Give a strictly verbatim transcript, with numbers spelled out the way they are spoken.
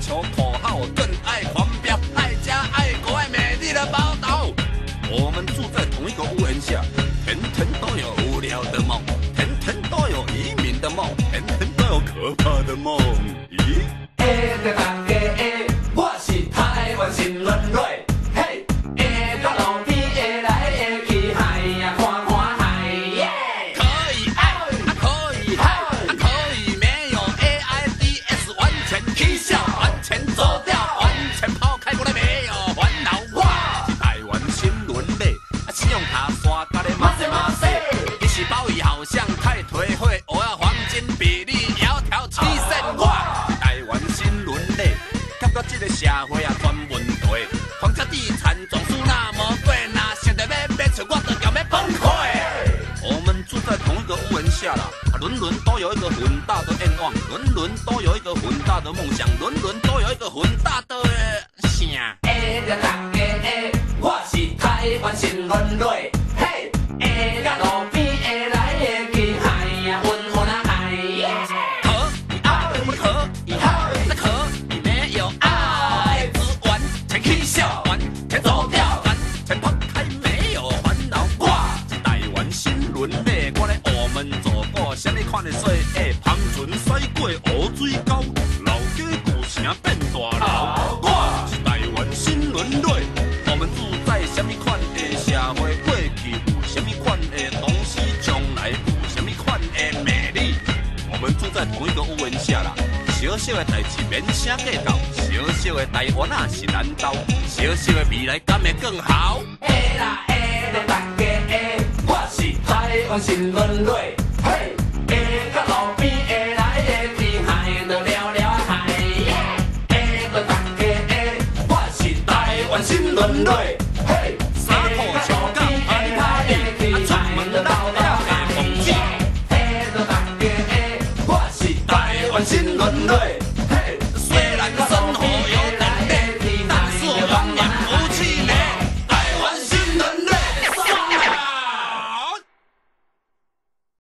求口号，更爱狂飙，爱家爱国爱美丽的宝岛。我们住在同一个屋檐下，天天都有无聊的梦，天天都有移民的梦，天天都有可怕的梦。咦？ 下着大家的，我是台湾新轮蕊。嘿，下到路边下来下去，海呀看看海耶。 可以爱，啊可以嗨，啊可以没有 A I D S， 完全踢笑，完全走掉，完全抛开，过来没有烦恼。我是台湾新轮类，啊信用卡刷卡的马赛马赛，你是包伊好像太颓废，我要黄金比例窈窕七胜。我是台湾新轮类，感觉这个社会啊全问题，房价地产总数那么贵，哪想得要买厝我都要要崩溃。我们住在同一个屋檐下啦，轮轮都有一个很大的愿望，轮轮都有一个很大的梦想，轮轮都有一个很大的啥？ 下着大家的，我是台湾新轮蕊。嘿，下到路边下来下去，海呀温温啊海耶。 可以爱，我可以嗨，那可以没有爱，只完全踢笑，完全走掉，完全抛开，没有烦恼。我是台湾新轮类，我咧澳门做过什么款的水？诶，芳船驶过乌水沟，老家旧城变大楼。我是台湾新轮类，我们住在什么款的社会？过去有什么款的东西？将来有什么款的美丽？我们住在同一个屋檐下啦，小小的代志免啥计较，小小的台湾啊是咱家，小小的未来敢会更好？ 下啦下着大家的，我是台湾新轮蕊。嘿，下到路边下来下去，海就聊聊海耶。下着大家的，我是台湾新轮蕊。嘿， 衫裤穿到排排的，啊出门咱了下风景。 下着大家的，我是台湾新轮蕊。嘿， 虽然说